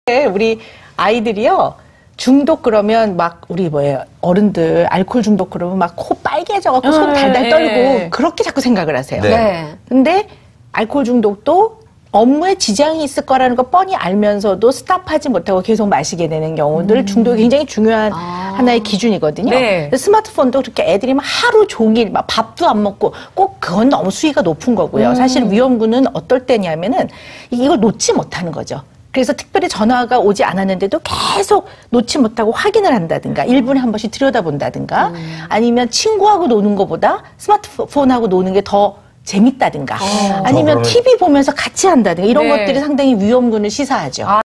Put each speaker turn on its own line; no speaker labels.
우리 아이들이요. 중독 그러면 막 우리 뭐예요 어른들 알코올 중독 그러면 막 코 빨개져갖고 손 달달 떨고 그렇게 자꾸 생각을 하세요.
네.
근데 알코올 중독도 업무에 지장이 있을 거라는 거 뻔히 알면서도 스탑하지 못하고 계속 마시게 되는 경우들 중독이 굉장히 중요한 하나의 기준이거든요.
네.
스마트폰도 그렇게 애들이 막 하루 종일 막 밥도 안 먹고 꼭 그건 너무 수위가 높은 거고요. 사실 위험군은 어떨 때냐면은 이걸 놓지 못하는 거죠. 그래서 특별히 전화가 오지 않았는데도 계속 놓지 못하고 확인을 한다든가 1분에 한 번씩 들여다본다든가 아니면 친구하고 노는 것보다 스마트폰하고 노는 게 더 재밌다든가 아니면 TV 보면서 같이 한다든가 이런 것들이 상당히 위험군을 시사하죠.